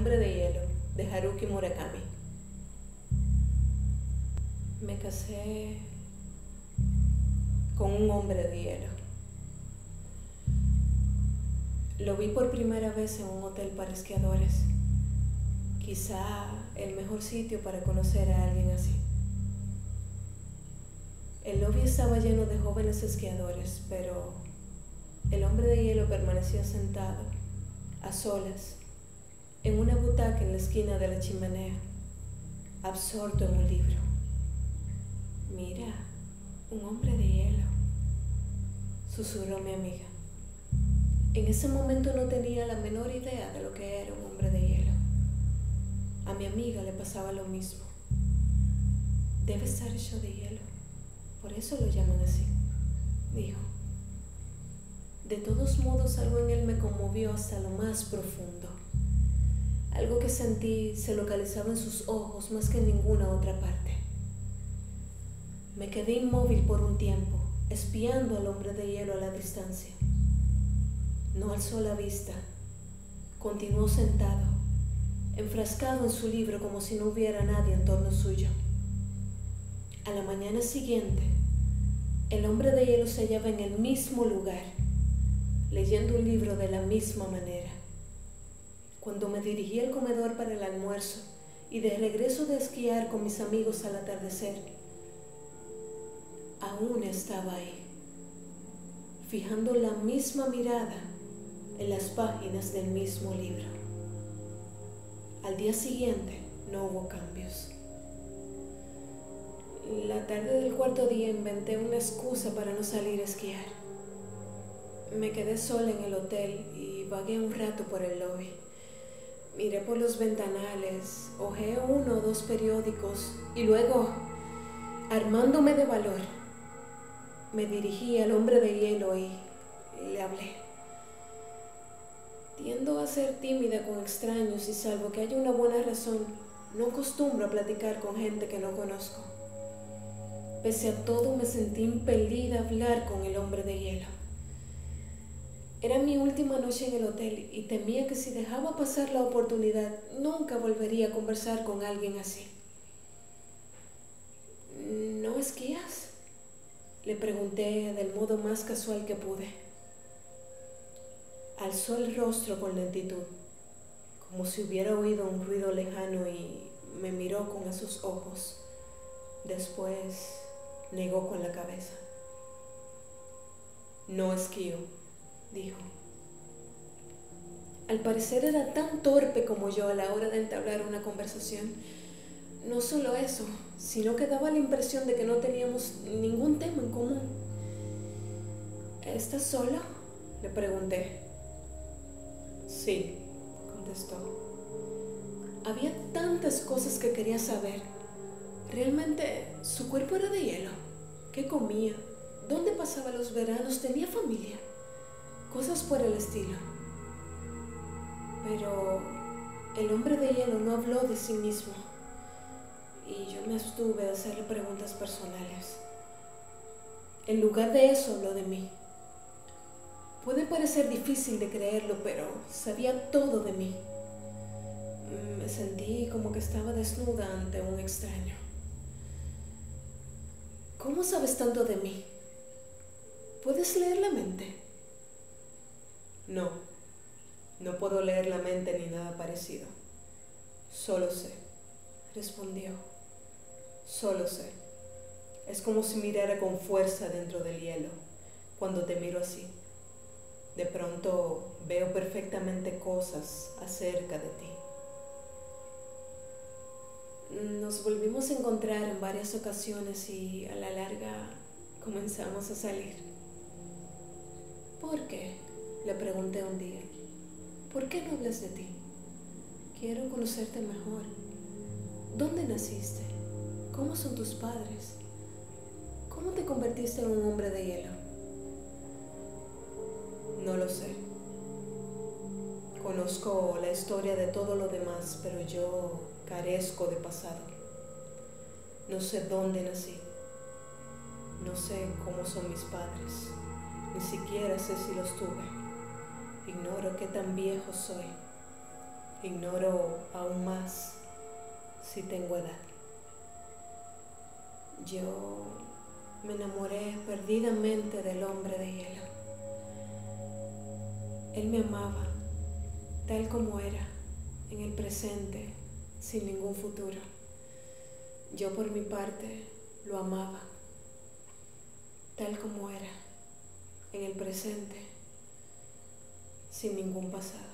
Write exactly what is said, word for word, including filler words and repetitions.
hombre de hielo, de Haruki Murakami. Me casé con un hombre de hielo. Lo vi por primera vez en un hotel para esquiadores. Quizá el mejor sitio para conocer a alguien así. El lobby estaba lleno de jóvenes esquiadores, pero el hombre de hielo permanecía sentado, a solas, en una butaca en la esquina de la chimenea, absorto en un libro. Mira, un hombre de hielo, susurró mi amiga. En ese momento no tenía la menor idea de lo que era un hombre de hielo. A mi amiga le pasaba lo mismo. Debe estar hecho de hielo, por eso lo llaman así, dijo. De todos modos, algo en él me conmovió hasta lo más profundo. Algo que sentí se localizaba en sus ojos más que en ninguna otra parte. Me quedé inmóvil por un tiempo, espiando al hombre de hielo a la distancia. No alzó la vista. Continuó sentado, enfrascado en su libro como si no hubiera nadie en torno suyo. A la mañana siguiente, el hombre de hielo se hallaba en el mismo lugar, leyendo un libro de la misma manera. Cuando me dirigí al comedor para el almuerzo y de regreso de esquiar con mis amigos al atardecer, aún estaba ahí, fijando la misma mirada en las páginas del mismo libro. Al día siguiente no hubo cambios. La tarde del cuarto día inventé una excusa para no salir a esquiar. Me quedé sola en el hotel y vagué un rato por el lobby. Miré por los ventanales, hojeé uno o dos periódicos y luego, armándome de valor, me dirigí al hombre de hielo y le hablé. Tiendo a ser tímida con extraños y salvo que haya una buena razón, no acostumbro a platicar con gente que no conozco. Pese a todo, me sentí impelida a hablar con el hombre de hielo. Era mi última noche en el hotel y temía que si dejaba pasar la oportunidad, nunca volvería a conversar con alguien así. ¿No esquías?, le pregunté del modo más casual que pude. Alzó el rostro con lentitud, como si hubiera oído un ruido lejano y me miró con esos ojos. Después negó con la cabeza. No esquío, dijo. Al parecer era tan torpe como yo a la hora de entablar una conversación. No solo eso, sino que daba la impresión de que no teníamos ningún tema en común. ¿Estás solo?, le pregunté. Sí, contestó. Había tantas cosas que quería saber. ¿Realmente su cuerpo era de hielo? ¿Qué comía? ¿Dónde pasaba los veranos? ¿Tenía familia? Cosas por el estilo. Pero el hombre de hielo no habló de sí mismo y yo me abstuve de hacerle preguntas personales. En lugar de eso, habló de mí. Puede parecer difícil de creerlo, pero sabía todo de mí. Me sentí como que estaba desnuda ante un extraño. ¿Cómo sabes tanto de mí? ¿Puedes leer la mente? No, no puedo leer la mente ni nada parecido. Solo sé, respondió. Solo sé. Es como si mirara con fuerza dentro del hielo, cuando te miro así. De pronto veo perfectamente cosas acerca de ti. Nos volvimos a encontrar en varias ocasiones y a la larga comenzamos a salir. ¿Por qué?, le pregunté un día. ¿Por qué no hablas de ti? Quiero conocerte mejor. ¿Dónde naciste? ¿Cómo son tus padres? ¿Cómo te convertiste en un hombre de hielo? No lo sé. Conozco la historia de todo lo demás, pero yo carezco de pasado. No sé dónde nací. No sé cómo son mis padres. Ni siquiera sé si los tuve. Ignoro qué tan viejo soy. Ignoro aún más si tengo edad. Yo me enamoré perdidamente del hombre de hielo. Él me amaba tal como era, en el presente, sin ningún futuro. Yo por mi parte lo amaba tal como era, en el presente, sin ningún pasado.